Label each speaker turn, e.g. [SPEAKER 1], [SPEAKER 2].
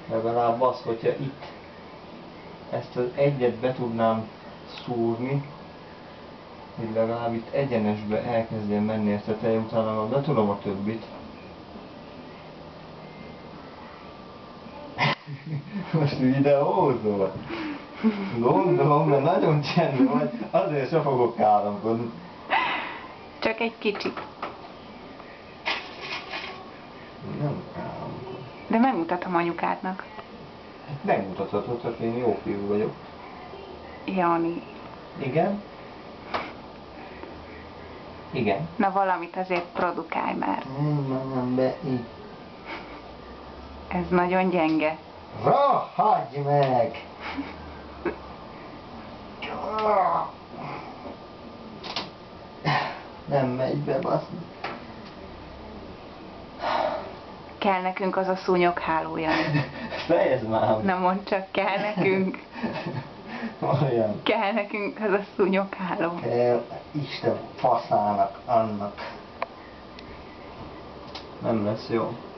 [SPEAKER 1] Legalább az, hogyha itt ezt az egyet be tudnám szúrni, hogy legalább itt egyenesbe elkezdjen menni ezt a tej, utána be tudom a többit. Most videózol? Gondolom, mert nagyon csendben vagy, azért se fogok káromkodni.
[SPEAKER 2] Csak egy kicsit.
[SPEAKER 1] Nem káromkodni.
[SPEAKER 2] De megmutatom anyukádnak.
[SPEAKER 1] Megmutathatod, hogy én jó fiú vagyok.
[SPEAKER 2] Jani.
[SPEAKER 1] Igen? Igen.
[SPEAKER 2] Na valamit azért produkálj már.
[SPEAKER 1] Nem be így.
[SPEAKER 2] Ez nagyon gyenge.
[SPEAKER 1] Hagyj meg! Nem megy be, baszni.
[SPEAKER 2] Kell nekünk az a szúnyogháló, Jani.
[SPEAKER 1] Fejezd már!
[SPEAKER 2] Na mondd csak, kell nekünk.
[SPEAKER 1] Olyan.
[SPEAKER 2] Kell nekünk az a szúnyogháló.
[SPEAKER 1] Kell Isten faszának annak. Nem lesz jó.